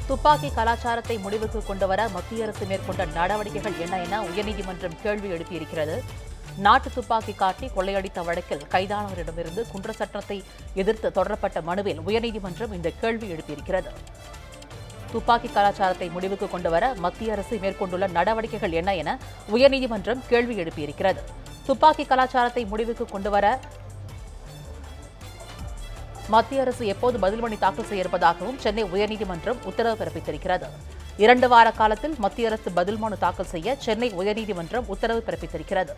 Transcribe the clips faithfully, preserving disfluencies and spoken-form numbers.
துப்பாக்கி கலாச்சாரத்தை முடிவுக்கு கொண்டுவர மத்திய அரசு மேற்கொண்ட நடவடிக்கைகள் என்ன என உயர்நீதிமன்றம் கேள்வி எழுப்பியிருக்கிறது. நாட்டு துப்பாக்கி காட்டி கொள்ளையடித்த வழக்கில் கைதானவரிடமிருந்து குற்ற சட்டத்தை எதிர்த்து தொடரப்பட்ட மனுவில் உயர்நீதிமன்றம் இந்த கேள்வி எழுப்பியிருக்கிறது. துப்பாக்கி கலாச்சாரத்தை முடிவுக்கு கொண்டுவர மத்திய அரசு மேற்கொண்டுள்ள நடவடிக்கைகள் என்ன என உயர்நீதிமன்றம் கேள்வி எழுப்பியிருக்கிறது. துப்பாக்கி கலாச்சாரத்தை முடிவுக்கு கொண்டுவர மத்திய அரசு எப்போது பதில் மனு தாக்கல் செய்ய இருப்பதாகவும் சென்னை உயர்நீதிமன்றம் உத்தரவு பிறப்பித்திருக்கிறது. இரண்டு வார காலத்தில் மத்திய அரசு பதில் மனு தாக்கல் செய்ய சென்னை உயர்நீதிமன்றம் உத்தரவு பிறப்பித்திருக்கிறது.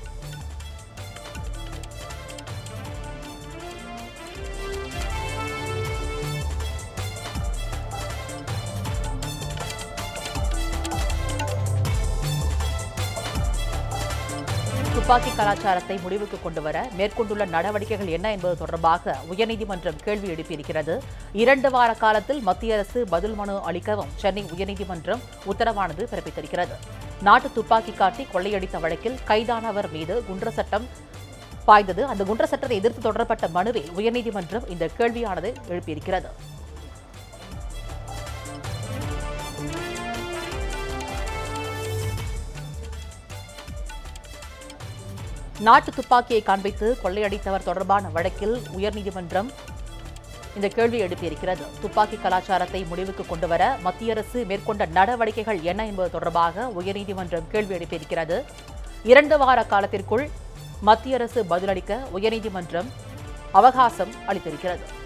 துப்பாக்கி கலாச்சாரத்தை முடிவுக்கு கொண்டுவர மேற்கொண்டுள்ள நடவடிக்கைகள் என்ன என்பது தொடர்பாக உயர்நீதிமன்றம் கேள்வி எழுப்பியிருக்கிறது. இரண்டு வார காலத்தில் மத்திய அரசு பதில் மனு அளிக்கவும் சென்னை உயர்நீதிமன்றம் உத்தரவானது பிறப்பித்திருக்கிறது. நாட்டு துப்பாக்கி காட்டி கொள்ளையடித்த வழக்கில் கைதானவர் மீது குற்ற சட்டம் பாய்ந்தது. அந்த குற்ற சட்டத்தை எதிர்த்து தொடரப்பட்ட மனுவில் உயர்நீதிமன்றம் இந்த கேள்வியானது எழுப்பியிருக்கிறது. நாட்டு துப்பாக்கியை காண்பித்து கொள்ளையடித்தவர் தொடர்பான வழக்கில் உயர்நீதிமன்றம் இந்த கேள்வி எழுப்பியிருக்கிறது. துப்பாக்கி கலாச்சாரத்தை முடிவுக்கு கொண்டுவர மத்திய அரசு மேற்கொண்ட நடவடிக்கைகள் என்ன என்பது தொடர்பாக உயர்நீதிமன்றம் கேள்வி எழுப்பியிருக்கிறது. இரண்டு வார காலத்திற்குள் மத்திய அரசு பதிலளிக்க உயர்நீதிமன்றம் அவகாசம் அளித்திருக்கிறது.